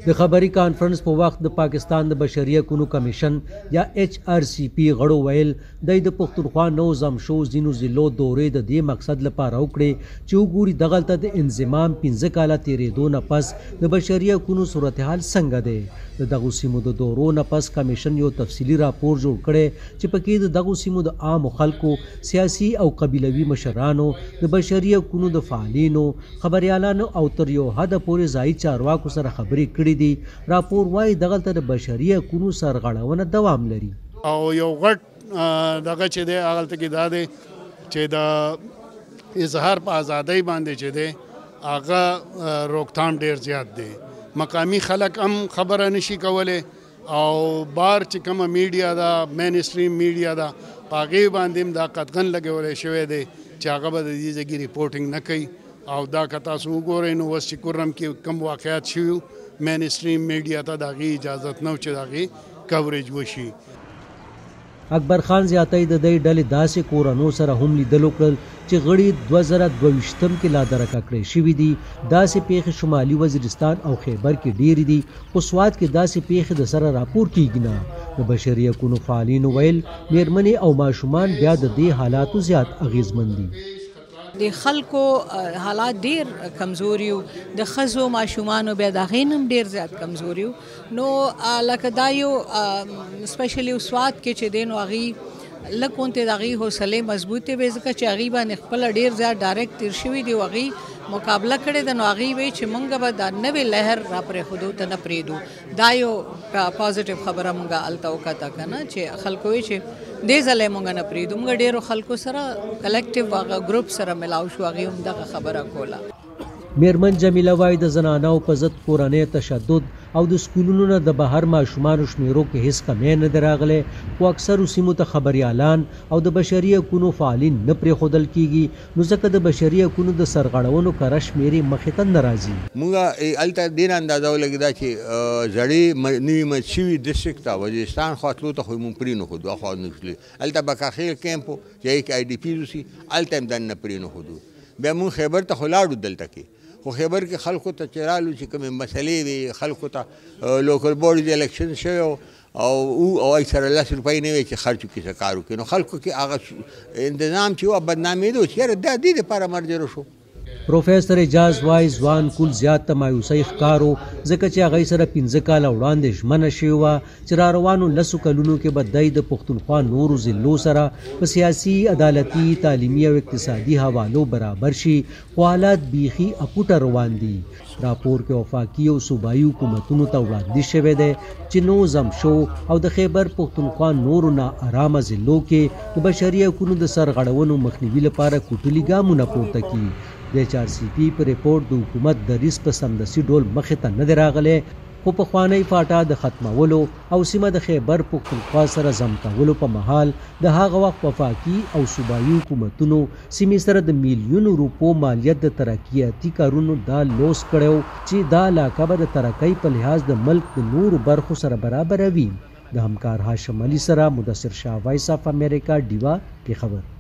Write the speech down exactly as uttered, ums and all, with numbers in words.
د خبري کانفرنس په وخت د پاکستان د بشري حقوقو کمیشن یا ایچ آر سی پی غړو ویل د د پښتونخوا نو زم شو زینو ضلعو دورې د دې مقصد لپاره وکړي چې وګوري دغلته د انضمام پنځه کاله تیرېدو نه پس د بشري حقوقو صورتحال څنګه دی د دغو سیمو د دورو نه پس کمیشن یو تفصیلي راپور جوړ کړی چې پکې د دغو سیمو د عامو خلکو سیاسي او قبیلوي مشرانو د بشري حقوقو د فعالینو خبريالانو او تر یو حده پورې ځایي چارواکو سره خبرې کړي دي. راپور وايي دغلته د بشري حقوقو سرغړونه دوام لري او یو غټ دغه چې دی هغلته کې دا دی چې د اظهار په ازادۍ باندې چې دی هغه روکتھام ډیر زیات دی. مقامی خلک هم خبره نشي کولی او بار چې کومه میډیا ده مین سټریم میډیا ده په هغې باندې هم دا قطغن لګولی شوی دی چې هغه به د دې ځای ریپورټینګ نه کوي او دا که تاسو وګورئ نو اوس چې کورم کې کوم واقعات شوي مین سټریم میډیا ته د هغې اجازت نه و چې د هغې کوریج وشي. اکبر خان زیاتۍ د دې ډلې داسې کورنو سره هم لیدلو کړل چې غړي دوه زره دوه ویشتم کې لا درکه کړی شوي دي. داسې پیښې شمالي وزیرستان او خیبر کې ډېرې دي خو سوات کې داسې پیښې د سره راپور کیږي نه. د بشري حقوقو فعالینو ویل میرمنې او ماشومان بیا د دې حالاتو زیات اغیزمن دي. د خلکو حالات ډیر کمزوري وو د ښځو ماشومانو بیا د هغې نه هم ډیر زیات کمزوري وو نو لکه دا یو سپیشلی سوات کې چې دی نو هغې لږ غونتې د هغې حوصلې مضبوطې وې ځکه چې هغې باندې خپله ډیر زیات ډایرکټ تیر شوي دي او هغې مقابله کړې ده نو هغې وایي چې موږ به دا نوې لهر را پرېښودو ته نه پرېږدو. دا یو پازیټیو خبره موږ هلته وکته که نه چې خلکو وایي چې دې ځلی موږ نه پرېږدو. موږ ډېرو خلکو سره کلکټیو هغه ګروپ سره ملاو شو هغې هم دغه خبره کوله. میرمن جمیله وایي د زنانو په ضد کورنۍ تشدد او د سکولونو نه د بهر ماشومانو شمیرو کې هیڅ کمی نه دی راغلی خو اکثرو سیمو ته خبریالان او د بشري حقوقو فعالین نه پرېښودل کیږي نو ځکه د بشري حقوقو د سرغړونو کره شمیرې مخې ته نه راځي. موږ هلته ډېره اندازه ولګېده چې زړې نوي مت شوي ډسټرکټ ته وزیرستان خوا تلو ته خو یې مونږ پرېنښودو اخوا نه تلو. هلته بکاخیل کیمپ و چې هغې کې آی ډي پیز اوسي هلته هم دننه پرېنښودو. بیا مونږ خیبر ته خو لاړو دلته کې خو خیبر کې خلکو ته چې رالو چې کومې مسلې وي خلکو ته لوکل بورډ الیکشن شوی او او اکثره لس روپۍ نه وي چې خرچ وکړي څه کار وکړي نو خلکو کې هغه انتظام چې و بدنامېدو چې یاره دا دې دپاره مرجرو شو. پروفیسر اعجاز وایي ځوان کل زیات ته مایوسۍ ښکارو ځکه چې هغوی سره پنځه کاله وړاندې ژمنه شوې وه چې را روانو لسو کلونو کې به دی د پښتونخوا نورو ضلعو سره په سیاسي عدالتي تعلیمي او اقتصادي حوالو برابر شي خو حالات بیخي اپوټه روان دي. راپور کې وفاقي او صوبایي حکومتونو ته وړاندیز شوی دی چې نو زم شو او د خیبر پښتونخوا نورو نا ارامه ضلعو کې د بشري حقوقو د سرغړونو مخنیوي لپاره کوټلي ګامونه پورته کړي. د ایچ آر سی پی په ریپورټ د حکومت دریځ په سمدستي ډول مخې ته نه دی راغلی خو پخوانۍ فاټا د ختمولو او سیمه د خیبر پښتونخوا سره ضم کولو په مهال د هغه وخت وفاقي او صوبایي حکومتونو سیمې سره د میلیونو روپو مالیت د ترقیاتي کارونو دا لوس کړی چې دا علاقه به د ترقۍ په لحاظ د ملک د نورو برخو سره برابروي. د همکار هاشم علي سره مدثر شاه، وایس آف امریکا، ډیوا، پېښور.